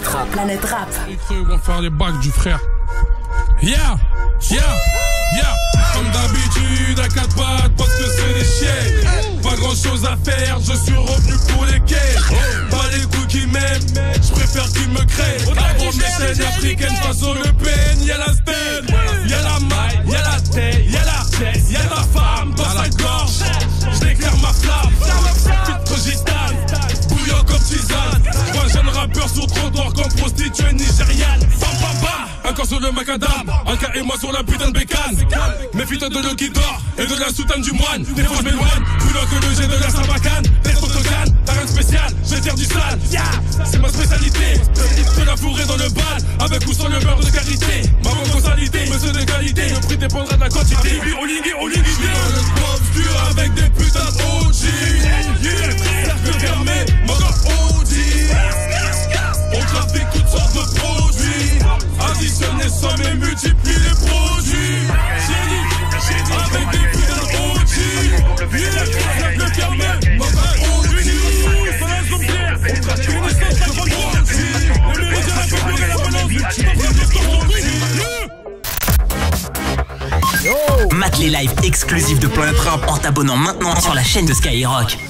Rap. Planète Rap. Les creux vont faire les bacs du frère. Yeah, yeah, yeah. Comme d'habitude, à quatre pattes, parce que c'est des chiens. Pas grand chose à faire, je suis revenu pour les quais. Pas les coups qui m'aiment, je préfère qu'ils me créent. Avant mes chaînes africaines, façon Le Pen, y'a la stèle, y'a la maille, y'a la tête, y'a l'artiste, y'a ma femme dans sa gorge. Je déclare ma flamme, petite gitane, bouillant comme tisane. J'vois un jeune rappeur sur trottoir comme prostituée nigériane. Bam bam bam, encore sur le macadam, un cas et moi sur la putain de bécane. Méfie-toi de l'eau qui dort et de la soutane du moine. Des fois je m'éloigne, plus loin que le jet de la sabacane. Des autocanes, t'as rien de spécial, je tire du sale. C'est ma spécialité, de la fourrer dans le bal, avec ou sans le beurre de karité. Ma responsabilité, monsieur de qualité, le prix dépendra de la quantité. Olingui, olingui, dans le pop dur avec des putains de OG. Cercle fermé, mon gars Audi. On trafique toutes sortes de produits, additionner somme et multiplie les produits. Avec des putains de OG. Cercle fermé, mon gars Audi. On trafique une essence de produits. Les médias la la balance. Mate les lives exclusifs de Planète Rap en t'abonnant maintenant sur la chaîne de Skyrock.